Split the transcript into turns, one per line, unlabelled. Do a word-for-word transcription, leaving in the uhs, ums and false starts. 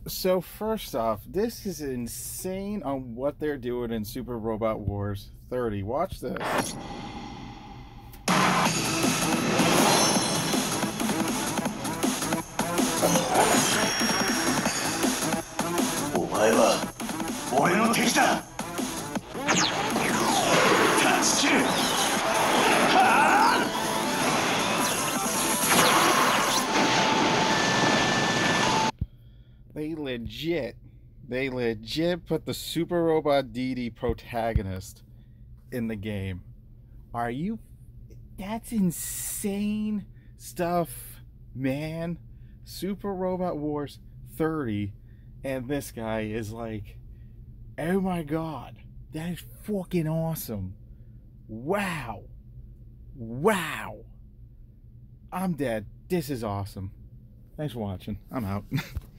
So first off, this is insane on what they're doing in Super Robot Wars thirty. Watch this.
お前は俺の敵だ。断ち切る。はあ
They legit, they legit put the Super Robot Didi protagonist in the game. Are you? That's insane stuff, man. Super Robot Wars thirty, and this guy is like, oh my god, that is fucking awesome. Wow. Wow. I'm dead. This is awesome. Thanks for watching. I'm out.